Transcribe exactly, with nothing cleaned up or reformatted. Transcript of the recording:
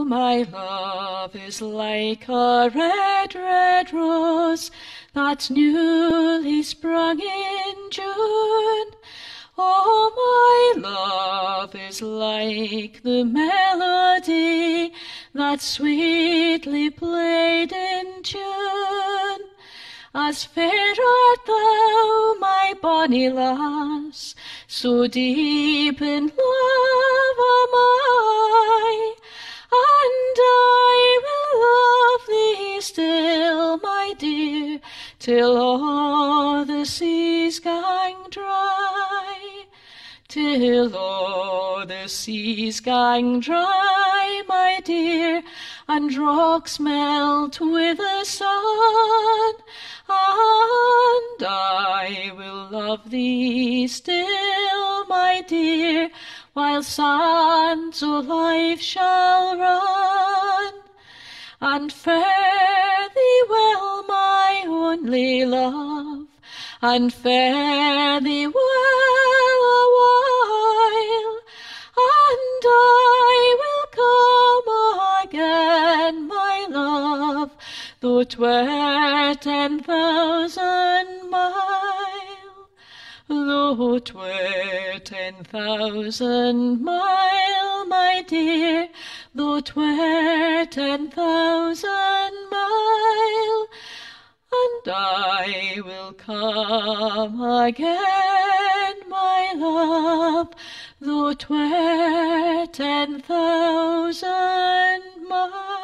my love is like a red, red rose that's newly sprung in June. Oh, my love is like the melody that's sweetly played in tune. As fair art thou, my bonny lass, so deep in love am I, and I will love thee still, my dear, till all the seas gang dry. Till all the seas gang dry, my dear, and rocks melt with the sun, and I will love thee still, my dear, while sands of life shall run. And fare thee well, my only love, and fare thee well a while, and I will come again, my love, though 'twere ten thousand mile, though 'twere ten thousand mile, my dear, though 'twere ten thousand mile, and I will come again, my love, though 'twere ten thousand mile.